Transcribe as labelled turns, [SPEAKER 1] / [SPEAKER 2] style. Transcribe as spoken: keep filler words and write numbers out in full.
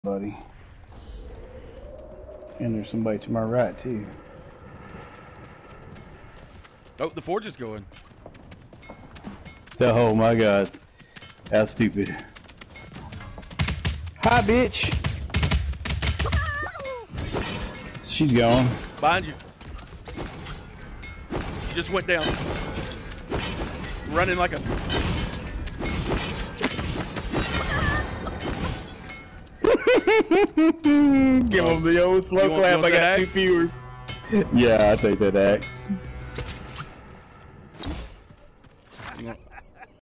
[SPEAKER 1] buddy. And there's somebody to my right too.
[SPEAKER 2] Oh, the forge is going.
[SPEAKER 1] Oh my god. That's stupid. Hi, bitch. She's gone.
[SPEAKER 2] Behind you. She just went down. Running like a...
[SPEAKER 1] Give him the old slow clap. I got
[SPEAKER 2] axe?
[SPEAKER 1] two viewers. Yeah, I take that axe.